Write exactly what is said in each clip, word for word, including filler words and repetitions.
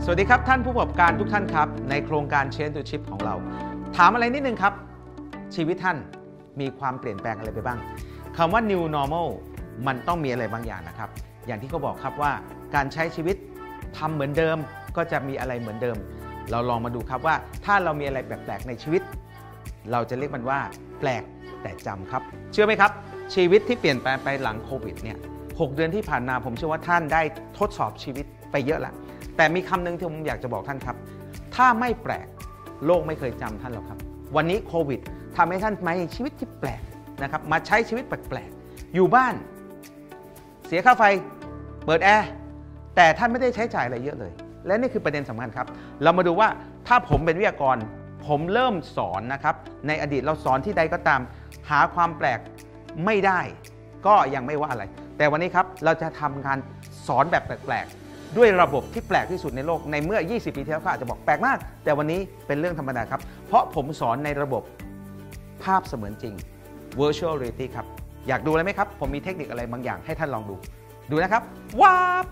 สวัสดีครับท่านผู้ประกอบการทุกท่านครับในโครงการ Change to Chip ของเราถามอะไรนิดนึงครับชีวิตท่านมีความเปลี่ยนแปลงอะไรไปบ้างคำว่า New Normal มันต้องมีอะไรบางอย่างนะครับอย่างที่เขาบอกครับว่าการใช้ชีวิตทำเหมือนเดิมก็จะมีอะไรเหมือนเดิมเราลองมาดูครับว่าถ้าเรามีอะไรแปลกๆในชีวิตเราจะเรียกมันว่าแปลกแต่จำครับเชื่อไหมครับชีวิตที่เปลี่ยนแปลงไปหลังโควิดเนี่ยหกเดือนที่ผ่านมาผมเชื่อว่าท่านได้ทดสอบชีวิตไปเยอะแล้วแต่มีคำหนึ่งที่ผมอยากจะบอกท่านครับถ้าไม่แปลกโลกไม่เคยจำท่านหรอกครับวันนี้โควิดทำให้ท่านมีชีวิตที่แปลกนะครับมาใช้ชีวิตแปลกๆอยู่บ้านเสียค่าไฟเปิดแอร์แต่ท่านไม่ได้ใช้จ่ายอะไรเยอะเลยและนี่คือประเด็นสำคัญครับเรามาดูว่าถ้าผมเป็นวิทยากรผมเริ่มสอนนะครับในอดีตเราสอนที่ใดก็ตามหาความแปลกไม่ได้ก็ยังไม่ว่าอะไรแต่วันนี้ครับเราจะทำการสอนแบบแปลกๆด้วยระบบที่แปลกที่สุดในโลกในเมื่อยี่สิบปีที่แล้วก็อาจจะบอกแปลกมากแต่วันนี้เป็นเรื่องธรรมดาครับเพราะผมสอนในระบบภาพเสมือนจริง Virtual Reality ครับอยากดูอะไรไหมครับผมมีเทคนิคอะไรบางอย่างให้ท่านลองดูดูนะครับว้าบ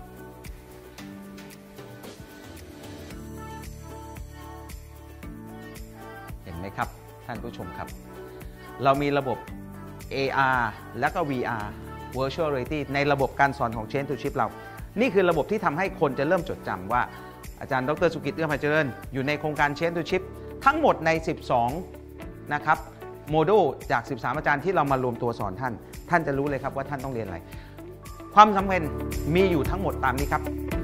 เห็นไหมครับท่านผู้ชมครับเรามีระบบ เอ อาร์ และก็ วี อาร์ Virtual Reality ในระบบการสอนของ Change to Chip เรานี่คือระบบที่ทำให้คนจะเริ่มจดจำว่าอาจารย์ดรสุกิจ เอื้อมไพเจริญอยู่ในโครงการ Change to Chip ทั้งหมดในสิบสองนะครับโมดูลจากสิบสามอาจารย์ที่เรามารวมตัวสอนท่านท่านจะรู้เลยครับว่าท่านต้องเรียนอะไรความสำคัญมีอยู่ทั้งหมดตามนี้ครับ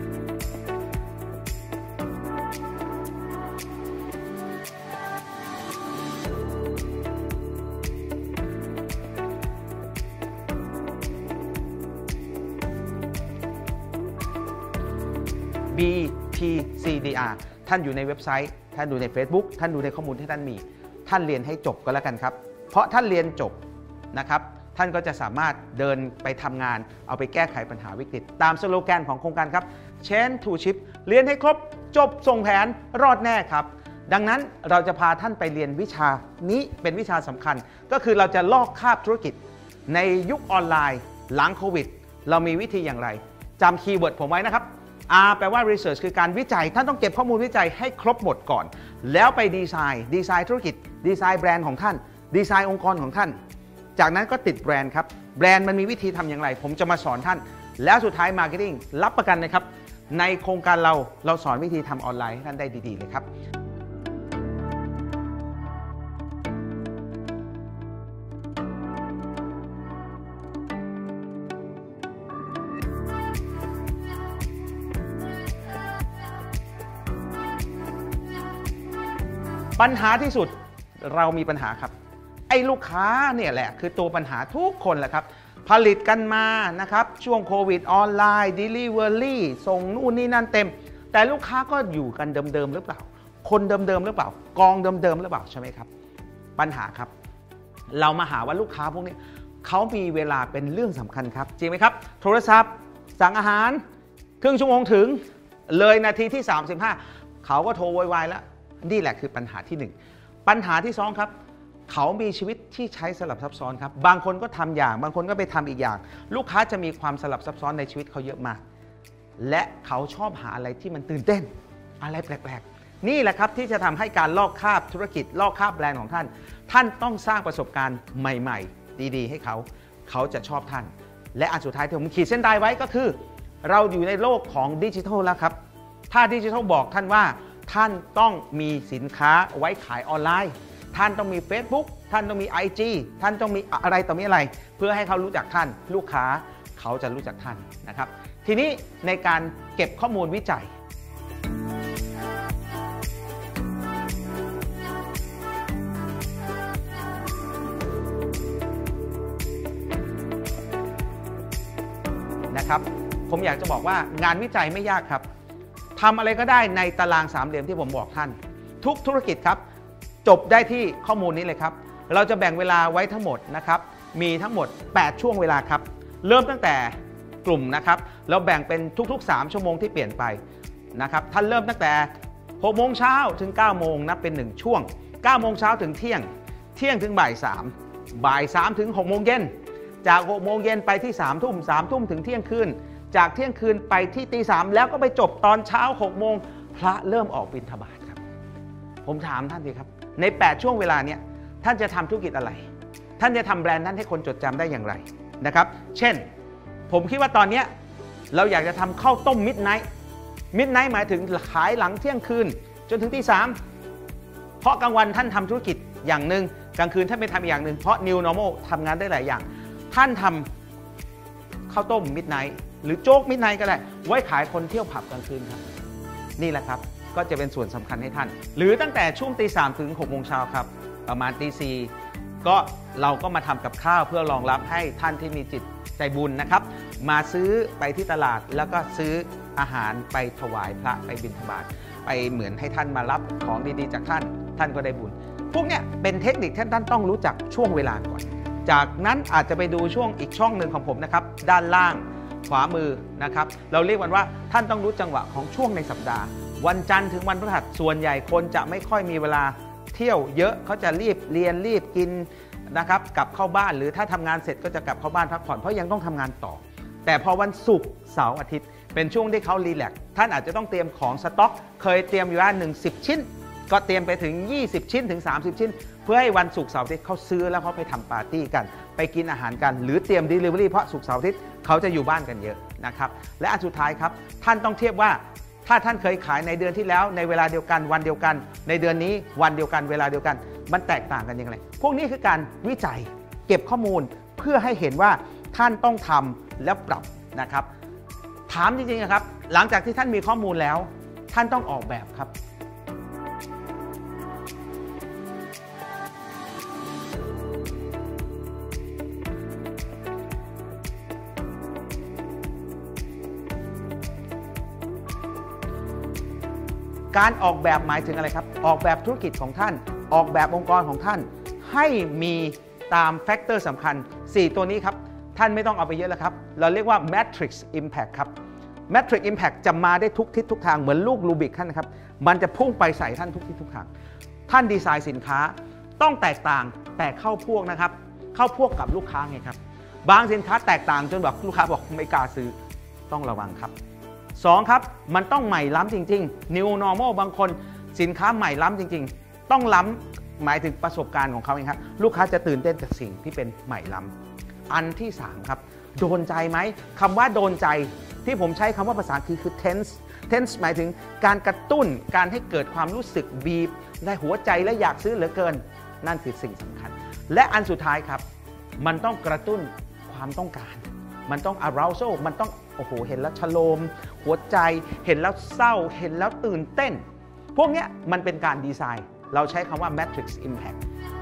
บี พี ซี ดี อาร์ ท่านอยู่ในเว็บไซต์ท่านดูใน Facebook ท่านดูในข้อมูลที่ท่านมีท่านเรียนให้จบก็แล้วกันครับเพราะท่านเรียนจบนะครับท่านก็จะสามารถเดินไปทำงานเอาไปแก้ไขปัญหาวิกฤตตามสโลแกนของโครงการครับ Change to Chip เรียนให้ครบจบส่งแผนรอดแน่ครับดังนั้นเราจะพาท่านไปเรียนวิชานี้เป็นวิชาสำคัญก็คือเราจะลอกคราบธุรกิจในยุคออนไลน์หลังโควิดเรามีวิธีอย่างไรจำคีย์เวิร์ดผมไว้นะครับR แปลว่า Research คือการวิจัยท่านต้องเก็บข้อมูลวิจัยให้ครบหมดก่อนแล้วไปดีไซน์ดีไซน์ธุรกิจดีไซน์แบรนด์ของท่านดีไซน์องค์กรของท่านจากนั้นก็ติดแบรนด์ครับแบรนด์มันมีวิธีทำอย่างไรผมจะมาสอนท่านแล้วสุดท้าย Marketing รับประกันนะครับในโครงการเราเราสอนวิธีทำออนไลน์ให้ท่านได้ดีๆเลยครับปัญหาที่สุดเรามีปัญหาครับไอ้ลูกค้าเนี่ยแหละคือตัวปัญหาทุกคนแหละครับผลิตกันมานะครับช่วงโควิดออนไลน์ Delivery ส่งนู่นนี่นั่นเต็มแต่ลูกค้าก็อยู่กันเดิมๆหรือเปล่าคนเดิมๆหรือเปล่ากองเดิมๆหรือเปล่าใช่ไหมครับปัญหาครับเรามาหาว่าลูกค้าพวกนี้เขามีเวลาเป็นเรื่องสำคัญครับจริงไหมครับโทรศัพท์สั่งอาหารครึ่งชั่วโมงถึงเลยนาทีที่สามสิบห้าเขาก็โทรโวยวายแล้วนี่แหละคือปัญหาที่หนึ่งปัญหาที่สองครับเขามีชีวิตที่ใช้สลับซับซ้อนครับบางคนก็ทำอย่างบางคนก็ไปทำอีกอย่างลูกค้าจะมีความสลับซับซ้อนในชีวิตเขาเยอะมากและเขาชอบหาอะไรที่มันตื่นเต้นอะไรแปลกๆนี่แหละครับที่จะทำให้การลอกคราบธุรกิจลอกคราบแบรนด์ของท่านท่านต้องสร้างประสบการณ์ใหม่ๆดีๆให้เขาเขาจะชอบท่านและอันสุดท้ายที่ผมขีดเส้นใต้ไว้ก็คือเราอยู่ในโลกของดิจิทัลแล้วครับถ้าดิจิทัลบอกท่านว่าท่านต้องมีสินค้าไว้ขายออนไลน์ท่านต้องมี Facebook ท่านต้องมี ไอ จี ท่านต้องมีอะไรต่อมีอะไรเพื่อให้เขารู้จักท่านลูกค้าเขาจะรู้จักท่านนะครับทีนี้ในการเก็บข้อมูลวิจัยนะครับผมอยากจะบอกว่างานวิจัยไม่ยากครับทำอะไรก็ได้ในตารางสามเหลี่ยมที่ผมบอกท่านทุกธุรกิจครับจบได้ที่ข้อมูลนี้เลยครับเราจะแบ่งเวลาไว้ทั้งหมดนะครับมีทั้งหมดแปดช่วงเวลาครับเริ่มตั้งแต่กลุ่มนะครับเราแบ่งเป็นทุกๆสามชั่วโมงที่เปลี่ยนไปนะครับท่านเริ่มตั้งแต่หกโมงเช้าถึงเก้าโมงนับเป็นหนึ่งช่วงเก้าโมงเช้าถึงเที่ยงเที่ยงถึงบ่ายสามบ่ายสามถึงหกโมงเย็นจากหกโมงเย็นไปที่สามทุ่มสามทุ่มถึงเที่ยงคืนจากเที่ยงคืนไปที่ตีสามแล้วก็ไปจบตอนเช้าหกโมงพระเริ่มออกบิณฑบาตครับผมถามท่านดีครับในแปดช่วงเวลาเนี้ยท่านจะทำธุรกิจอะไรท่านจะทำแบรนด์นั้นให้คนจดจำได้อย่างไรนะครับเช่นผมคิดว่าตอนนี้เราอยากจะทำข้าวต้มมิดไนท์มิดไนท์หมายถึงขายหลังเที่ยงคืนจนถึงตีสามเพราะกลางวันท่านทำธุรกิจอย่างหนึ่งกลางคืนท่านไปทำอีกอย่างหนึ่งเพราะ New Normal ทำงานได้หลายอย่างท่านทำข้าวต้มมิดไนท์หรือโจ๊กมิดไนท์ก็ได้ไว้ขายคนเที่ยวผับกลางคืนครับนี่แหละครับก็จะเป็นส่วนสำคัญให้ท่านหรือตั้งแต่ช่วงตีสามถึงหกโมงเช้าครับประมาณตีสี่ก็เราก็มาทำกับข้าวเพื่อรองรับให้ท่านที่มีจิตใจบุญนะครับมาซื้อไปที่ตลาดแล้วก็ซื้ออาหารไปถวายพระไปบิณฑบาตไปเหมือนให้ท่านมารับของดีๆจากท่านท่านก็ได้บุญพวกเนี้ยเป็นเทคนิคที่ท่านต้องรู้จักช่วงเวลาก่อนจากนั้นอาจจะไปดูช่วงอีกช่องหนึ่งของผมนะครับด้านล่างขวามือนะครับเราเรียกมันว่าท่านต้องรู้จังหวะของช่วงในสัปดาห์วันจันทร์ถึงวันพฤหัสส่วนใหญ่คนจะไม่ค่อยมีเวลาเที่ยวเยอะเขาจะรีบเรียนรีบกินนะครับกลับเข้าบ้านหรือถ้าทำงานเสร็จก็จะกลับเข้าบ้านพักผ่อนเพราะยังต้องทำงานต่อแต่พอวันศุกร์เสาร์อาทิตย์เป็นช่วงที่เขารีแลกซ์ท่านอาจจะต้องเตรียมของสต็อกเคยเตรียมอยู่ว่าหนึ่งสิบชิ้นก็เตรียมไปถึงยี่สิบชิ้นถึงสามสิบชิ้นเพื่อให้วันศุกร์เสาร์อาทิตย์เขาซื้อแล้วเขาไปทำปาร์ตี้กันไปกินอาหารกันหรือเตรียม Delivery เพราะศุกร์เสาร์อาทิตย์เขาจะอยู่บ้านกันเยอะนะครับและอันสุดท้ายครับท่านต้องเทียบว่าถ้าท่านเคยขายในเดือนที่แล้วในเวลาเดียวกันวันเดียวกันในเดือนนี้วันเดียวกันเวลาเดียวกันมันแตกต่างกันยังไงพวกนี้คือการวิจัยเก็บข้อมูลเพื่อให้เห็นว่าท่านต้องทำและปรับนะครับถามจริงๆนะครับหลังจากที่ท่านมีข้อมูลแล้วท่านต้องออกแบบครับการออกแบบหมายถึงอะไรครับออกแบบธุรกิจของท่านออกแบบองค์กรของท่านให้มีตามแฟกเตอร์สำคัญสี่ตัวนี้ครับท่านไม่ต้องเอาไปเยอะแล้วครับเราเรียกว่า Matrix Impact ครับ Matrix Impact จะมาได้ทุกทิศทุกทางเหมือนลูกรูบิกท่านนะครับมันจะพุ่งไปใส่ท่านทุกทิศทุกทางท่านดีไซน์สินค้าต้องแตกต่างแต่เข้าพวกนะครับเข้าพวกกับลูกค้าไงครับบางสินค้าแตกต่างจนแบบลูกค้าบอกไม่กล้าซื้อต้องระวังครับสองครับมันต้องใหม่ล้ำจริงๆ New Normal บางคนสินค้าใหม่ล้ำจริงๆต้องล้ำหมายถึงประสบการณ์ของเขาเองครับลูกค้าจะตื่นเต้นกับสิ่งที่เป็นใหม่ล้ำอันที่สามครับโดนใจไหมคำว่าโดนใจที่ผมใช้คำว่าภาษาคือคือ tense tense หมายถึงการกระตุ้นการให้เกิดความรู้สึกบีบในหัวใจและอยากซื้อเหลือเกินนั่นคือสิ่งสำคัญและอันสุดท้ายครับมันต้องกระตุ้นความต้องการมันต้อง arousal มันต้องโอ้โหเห็นแล้วชโลมหัวใจเห็นแล้วเศร้าเห็นแล้วตื่นเต้นพวกนี้มันเป็นการดีไซน์เราใช้คำว่า Matrix Impact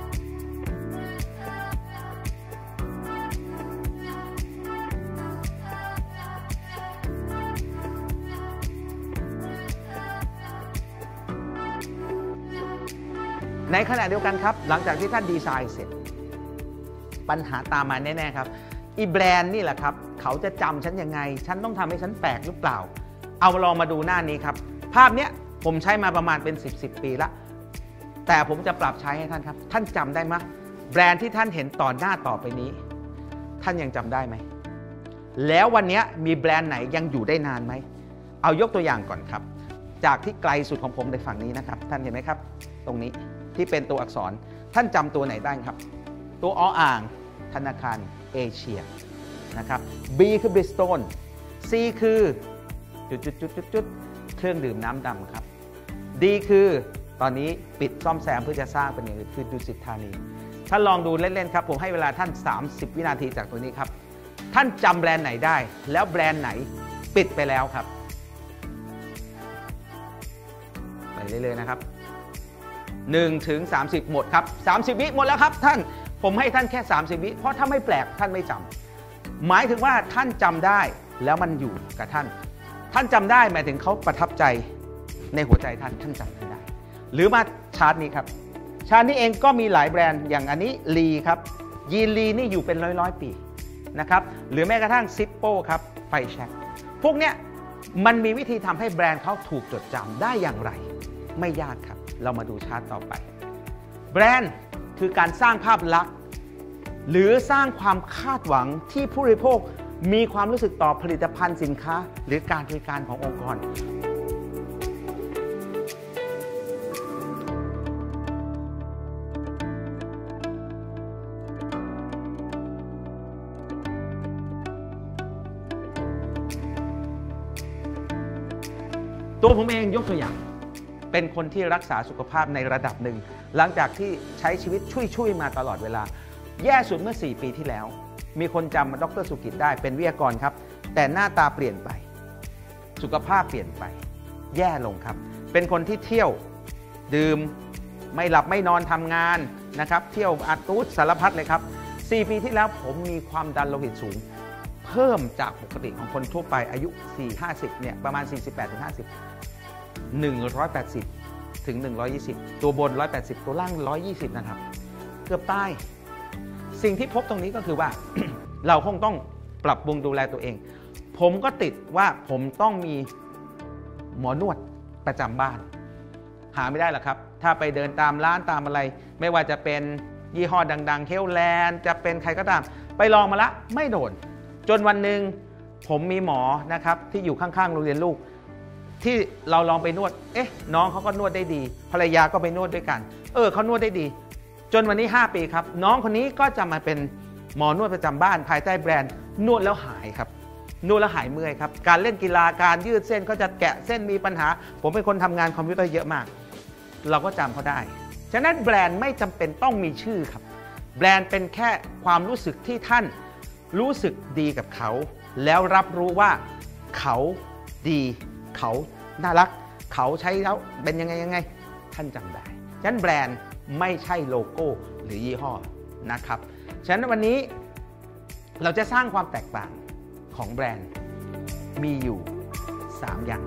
ในขณะเดียวกันครับหลังจากที่ท่านดีไซน์เสร็จปัญหาตามมาแน่ๆครับอีแบรนด์นี่แหละครับเขาจะจำฉันยังไงฉันต้องทำให้ฉันแปลกหรือเปล่าเอาลองมาดูหน้านี้ครับภาพเนี้ยผมใช้มาประมาณเป็นสิบ สิบปีละแต่ผมจะปรับใช้ให้ท่านครับท่านจำได้ไหมแบรนด์ที่ท่านเห็นต่อหน้าต่อไปนี้ท่านยังจำได้ไหมแล้ววันนี้มีแบรนด์ไหนยังอยู่ได้นานไหมเอายกตัวอย่างก่อนครับจากที่ไกลสุดของผมในฝั่งนี้นะครับท่านเห็นไหมครับตรงนี้ที่เป็นตัวอักษรท่านจำตัวไหนได้ครับตัวออ่างธนาคารเอเชียนะครับ B คือ Bridgestone C คือจุดจุดจุดจุดจุดเครื่องดื่มน้ำดำครับ D คือตอนนี้ปิดซ่อมแซมเพื่อจะสร้างเป็นอย่างอื่นคือดุสิตธานีท่านลองดูเล่นๆครับผมให้เวลาท่านสามสิบวินาทีจากตัวนี้ครับท่านจำแบรนด์ไหนได้แล้วแบรนด์ไหนปิดไปแล้วครับไปเรื่อยๆนะครับหนึ่งถึงสามสิบหมดครับสามสิบวิหมดแล้วครับท่านผมให้ท่านแค่สามสิบวิเพราะถ้าไม่แปลกท่านไม่จำหมายถึงว่าท่านจำได้แล้วมันอยู่กับท่านท่านจำได้หมายถึงเขาประทับใจในหัวใจท่านท่านจำได้หรือมาชาร์ตนี้ครับชาร์ตนี้เองก็มีหลายแบรนด์อย่างอันนี้ลีครับยีนลีนี่อยู่เป็นร้อยร้อยปีนะครับหรือแม้กระทั่งซิปโป้ครับไฟแช็กพวกเนี้ยมันมีวิธีทำให้แบรนด์เขาถูกจดจำได้อย่างไรไม่ยากครับเรามาดูชาร์ตต่อไปแบรนด์คือการสร้างภาพลักษณ์หรือสร้างความคาดหวังที่ผู้บริโภคมีความรู้สึกต่อผลิตภัณฑ์สินค้าหรือการบริการขององค์กรตัวผมเองยกตัวอย่างเป็นคนที่รักษาสุขภาพในระดับหนึ่งหลังจากที่ใช้ชีวิตช่วยๆมาตลอดเวลาแย่สุดเมื่อสี่ปีที่แล้วมีคนจำดร.สุกิจได้เป็นวิทยากรครับแต่หน้าตาเปลี่ยนไปสุขภาพเปลี่ยนไปแย่ลงครับเป็นคนที่เที่ยวดื่มไม่หลับไม่นอนทำงานนะครับเที่ยวอัดตูดสารพัดเลยครับสี่ปีที่แล้วผมมีความดันโลหิตสูงเพิ่มจากปกติของคนทั่วไปอายุ สี่สิบ ห้าสิบ เนี่ยประมาณ สี่สิบแปดถึงห้าสิบ หนึ่งร้อยแปดสิบ ถึง หนึ่งร้อยยี่สิบ ตัวบน หนึ่งร้อยแปดสิบ ตัวล่าง หนึ่งร้อยยี่สิบ นะครับเกือบตายสิ่งที่พบตรงนี้ก็คือว่า เราคงต้องปรับปรุงดูแลตัวเองผมก็ติดว่าผมต้องมีหมอนวดประจำบ้านหาไม่ได้หรอกครับถ้าไปเดินตามร้านตามอะไรไม่ว่าจะเป็นยี่ห้อดังๆเฮลแลนด์จะเป็นใครก็ตามไปลองมาละไม่โดนจนวันหนึ่งผมมีหมอนะครับที่อยู่ข้างๆโรงเรียนลูกที่เราลองไปนวดเอ๊ะน้องเขาก็นวดได้ดีภรรยาก็ไปนวดด้วยกันเออเขานวดได้ดีจนวันนี้ห้าปีครับน้องคนนี้ก็จะมาเป็นหมอนวดประจำบ้านภายใต้แบรนด์นวดแล้วหายครับนวดแล้วหายเมื่อยครับการเล่นกีฬาการยืดเส้นก็จะแกะเส้นมีปัญหาผมเป็นคนทำงานคอมพิวเตอร์เยอะมากเราก็จำเขาได้ฉะนั้นแบรนด์ไม่จำเป็นต้องมีชื่อครับแบรนด์เป็นแค่ความรู้สึกที่ท่านรู้สึกดีกับเขาแล้วรับรู้ว่าเขาดีเขาน่ารักเขาใช้แล้วเป็นยังไงยังไงท่านจำได้ฉะนั้นแบรนด์ไม่ใช่โลโก้หรือยี่ห้อนะครับฉะนั้นวันนี้เราจะสร้างความแตกต่างของแบรนด์มีอยู่สามอย่าง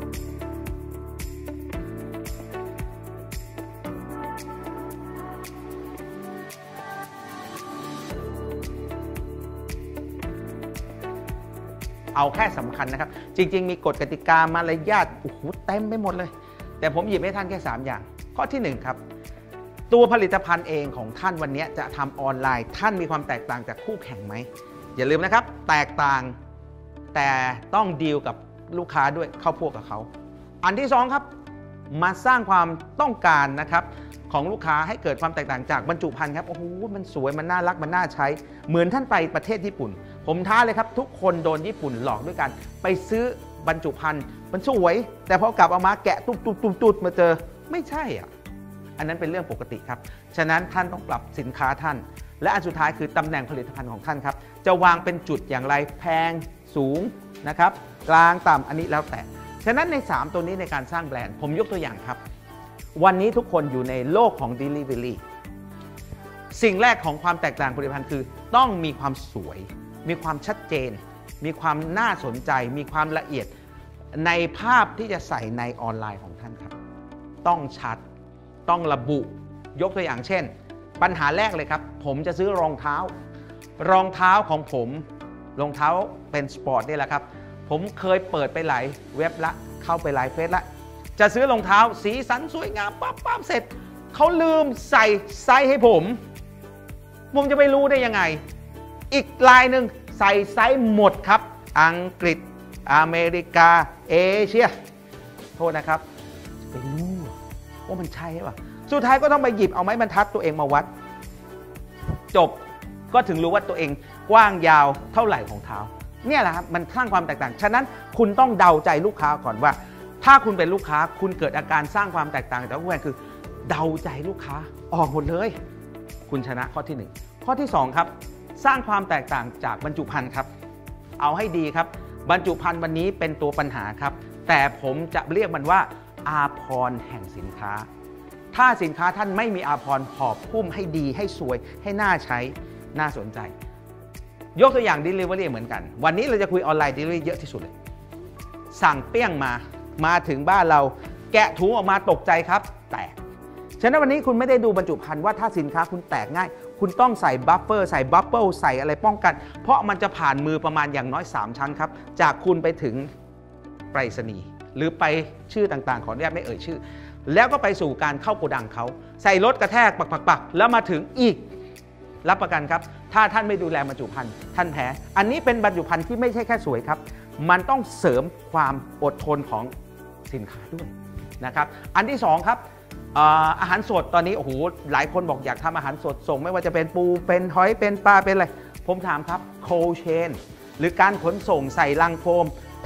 เอาแค่สำคัญนะครับจริงๆมีกฎกติกามารยาทโอ้โหเต็มไปหมดเลยแต่ผมหยิบให้ท่านแค่สามอย่างข้อที่หนึ่งครับตัวผลิตภัณฑ์เองของท่านวันนี้จะทำออนไลน์ท่านมีความแตกต่างจากคู่แข่งไหมอย่าลืมนะครับแตกต่างแต่ต้องดีลกับลูกค้าด้วยเข้าพวกกับเขาอันที่สองครับมาสร้างความต้องการนะครับของลูกค้าให้เกิดความแตกต่างจากบรรจุภัณฑ์ครับโอ้โหมันสวยมันน่ารักมันน่าใช้เหมือนท่านไปประเทศญี่ปุ่นผมท้าเลยครับทุกคนโดนญี่ปุ่นหลอกด้วยกันไปซื้อบรรจุภัณฑ์มันสวยแต่พอกลับเอามาแกะตุ๊บตุ๊บตุ๊บตุ๊บมาเจอไม่ใช่อ่ะอันนั้นเป็นเรื่องปกติครับฉะนั้นท่านต้องปรับสินค้าท่านและอันสุดท้ายคือตำแหน่งผลิตภัณฑ์ของท่านครับจะวางเป็นจุดอย่างไรแพงสูงนะครับกลางต่ำอันนี้แล้วแต่ฉะนั้นในสามตัวนี้ในการสร้างแบรนด์ผมยกตัวอย่างครับวันนี้ทุกคนอยู่ในโลกของ Delivery สิ่งแรกของความแตกต่างผลิตภัณฑ์คือต้องมีความสวยมีความชัดเจนมีความน่าสนใจมีความละเอียดในภาพที่จะใส่ในออนไลน์ของท่านครับต้องชัดต้องระบุยกตัวอย่างเช่นปัญหาแรกเลยครับผมจะซื้อรองเท้ารองเท้าของผมรองเท้าเป็นสปอร์ตนี่แหละครับผมเคยเปิดไปหลายเว็บละเข้าไปหลายเฟซละจะซื้อรองเท้าสีสันสวยงามปั๊บปั๊บเสร็จเขาลืมใส่ไซส์ให้ผมผมจะไปรู้ได้ยังไงอีกลายหนึ่งใส่ไซส์หมดครับอังกฤษอเมริกาเอเชียโทษนะครับไปรู้ว่ามันใช่ป่ะสุดท้ายก็ต้องไปหยิบเอาไม้บรรทัดตัวเองมาวัดจบก็ถึงรู้ว่าตัวเองกว้างยาวเท่าไหร่ของเท้าเนี่ยแหละครับมันสร้างความแตกต่างฉะนั้นคุณต้องเดาใจลูกค้าก่อนว่าถ้าคุณเป็นลูกค้าคุณเกิดอาการสร้างความแตกต่างจากคู่แข่งคือเดาใจลูกค้าออกหมดเลยคุณชนะข้อที่หนึ่งข้อที่สองครับสร้างความแตกต่างจากบรรจุภัณฑ์ครับเอาให้ดีครับบรรจุภัณฑ์วันนี้เป็นตัวปัญหาครับแต่ผมจะเรียกมันว่าอาภรณ์แห่งสินค้าถ้าสินค้าท่านไม่มีอาภรณ์หอบพุ่มให้ดีให้สวยให้น่าใช้น่าสนใจยกตัวอย่าง Delivery เหมือนกันวันนี้เราจะคุยออนไลน์ Delivery เยอะที่สุดเลยสั่งเปี้ยงมามาถึงบ้านเราแกะถุงออกมาตกใจครับแตกฉะนั้นวันนี้คุณไม่ได้ดูบรรจุภัณฑ์ว่าถ้าสินค้าคุณแตกง่ายคุณต้องใส่บัฟเฟอร์ใส่บัฟเฟิลใส่อะไรป้องกันเพราะมันจะผ่านมือประมาณอย่างน้อยสามชั้นครับจากคุณไปถึงไปรษณีย์หรือไปชื่อต่างๆขออนุญาตไม่เอ่ยชื่อแล้วก็ไปสู่การเข้าโกดังเขาใส่รถกระแทกปักๆๆแล้วมาถึงอีกรับประกันครับถ้าท่านไม่ดูแลบรรจุภัณฑ์ท่านแพ้อันนี้เป็นบรรจุภัณฑ์ที่ไม่ใช่แค่สวยครับมันต้องเสริมความอดทนของสินค้าด้วยนะครับอันที่สองครับอาหารสดตอนนี้โอ้โหหลายคนบอกอยากทำอาหารสดส่งไม่ว่าจะเป็นปูเป็นหอยเป็นปลาเป็นอะไรผมถามครับโคเชนหรือการขนส่งใส่ลังโฟมแ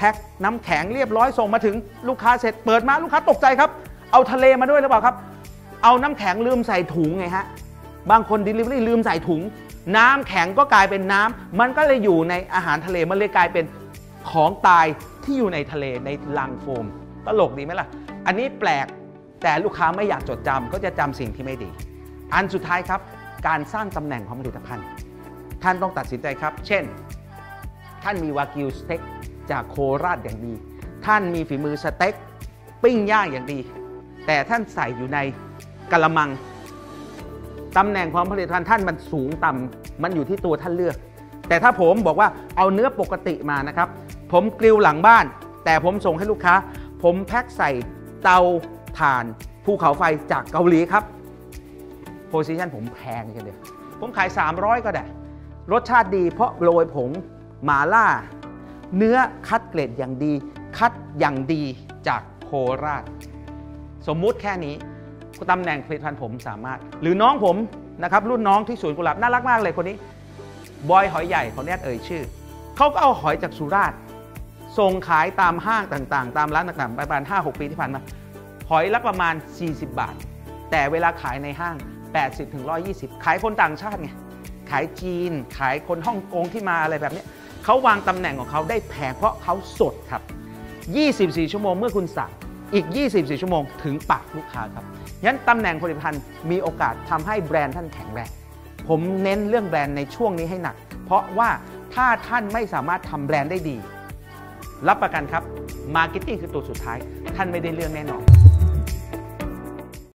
พ็คน้ำแข็งเรียบร้อยส่งมาถึงลูกค้าเสร็จเปิดมาลูกค้าตกใจครับเอาทะเลมาด้วยหรือเปล่าครับเอาน้ำแข็งลืมใส่ถุงไงฮะบางคน Delivery ลืมใส่ถุงน้ำแข็งก็กลายเป็นน้ำมันก็เลยอยู่ในอาหารทะเลมันเลยกลายเป็นของตายที่อยู่ในทะเลในลังโฟมตลกดีไหมล่ะอันนี้แปลกแต่ลูกค้าไม่อยากจดจำก็จะจำสิ่งที่ไม่ดีอันสุดท้ายครับการสร้างตำแหน่งของผลิตภัณฑ์ท่านต้องตัดสินใจครับเช่นท่านมีวากิวสเต็กจากโคราชอย่างดีท่านมีฝีมือสเต็กปิ้งย่างอย่างดีแต่ท่านใส่อยู่ในกะละมังตำแหน่งของผลิตภัณฑ์ท่านมันสูงต่ำมันอยู่ที่ตัวท่านเลือกแต่ถ้าผมบอกว่าเอาเนื้อปกติมานะครับผมกริลหลังบ้านแต่ผมส่งให้ลูกค้าผมแพ็คใส่เตาถ่านภูเขาไฟจากเกาหลีครับโพซิชันผมแพงกันเดียวผมขายสามร้อยก็ได้รสชาติดีเพราะโรยผงหม่าล่าเนื้อคัดเกรดอย่างดีคัดอย่างดีจากโคราชสมมุติแค่นี้ตำแหน่งผลิตภัณฑ์ผมสามารถหรือน้องผมนะครับรุ่นน้องที่สวนกุหลาบน่ารักมากเลยคนนี้บอยหอยใหญ่เขาเนี่ยเอ่ยชื่อเขาก็เอาหอยจากสุราษฎร์ส่งขายตามห้างต่างๆตามร้านต่างๆประมาณ ห้าหก ปีที่ผ่านมาหอยละประมาณสี่สิบบาทแต่เวลาขายในห้างแปดสิบถึงหนึ่งร้อยยี่สิบขายคนต่างชาติไงขายจีนขายคนฮ่องกงที่มาอะไรแบบนี้เขาวางตำแหน่งของเขาได้แพงเพราะเขาสดครับยี่สิบสี่ชั่วโมงเมื่อคุณสั่งอีกยี่สิบสี่ชั่วโมงถึงปากลูกค้าครับงั้นตำแหน่งผลิตภัณฑ์มีโอกาสทำให้แบรนด์ท่านแข็งแรงผมเน้นเรื่องแบรนด์ในช่วงนี้ให้หนักเพราะว่าถ้าท่านไม่สามารถทำแบรนด์ได้ดีรับประกันครับมาร์เก็ตติ้งคือตัวสุดท้ายท่านไม่ได้เรื่องแน่นอน